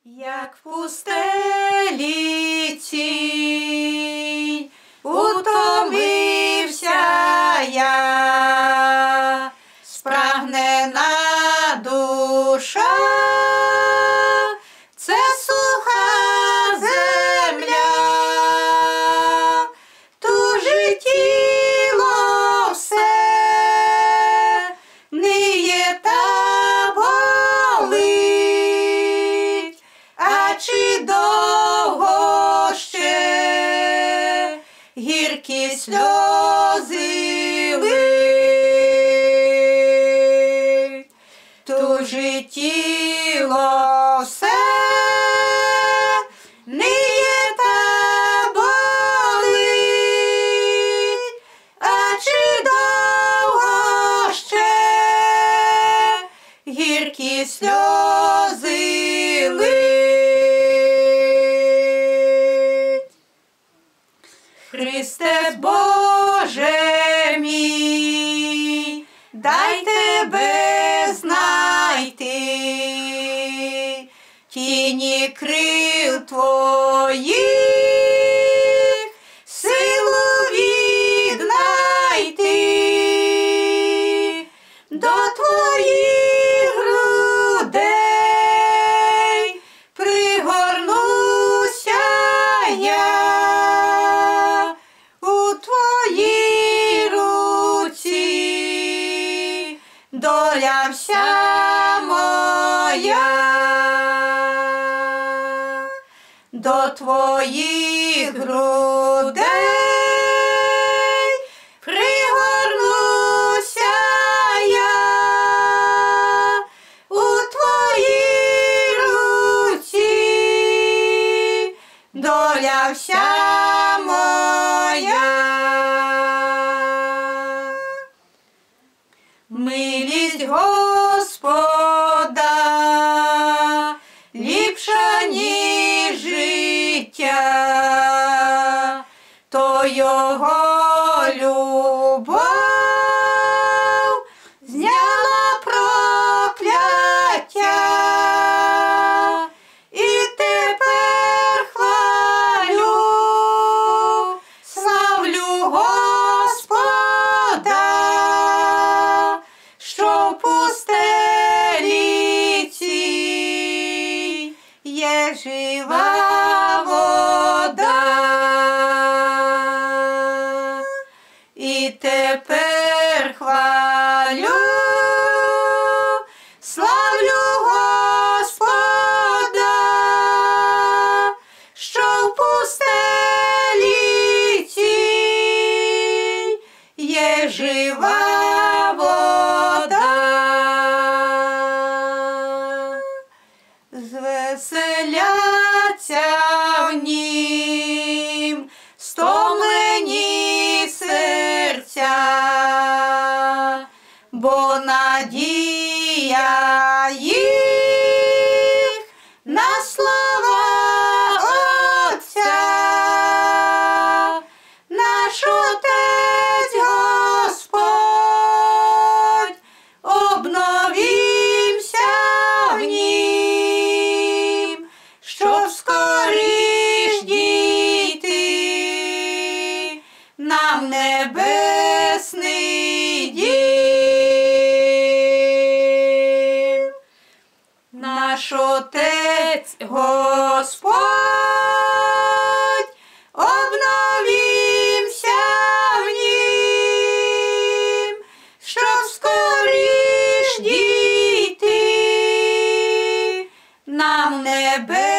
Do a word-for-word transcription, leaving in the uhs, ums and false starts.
Як в пустелі цій утомився я, спрагнена душа, це суха земля, тужить тіло все, ниє та болить, а чи довго ще гіркі сльози лить, тужить тіло все, ниє та болить, а чи довго ще гіркі сльози лить. Христе Боже мій, дай Тебе знайти, тіні крил Твоїх силу віднайти, до Твоїх грудей пригорнуся я, у Твоїй руці доля вся моя, до Твоїх грудей пригорнуся я, у Твоїй руці доля вся моя. Милість Господа ліпша, ніж життя, то Його любов зняла прокляття, і тепер хвалю, славлю Господа, що в пустелі цій є жива вода. І тепер хвалю, славлю Господа, що в пустелі цій є жива вода. Звеселяться в нім стомлені серця, бо надія їх на слава Отця. Наш Отець Господь, обновімся в нім, щоб скоріш дійти нам небесний дім. Наш Отець Господь, обновімся в нім, щоб скоріш дійти нам небесний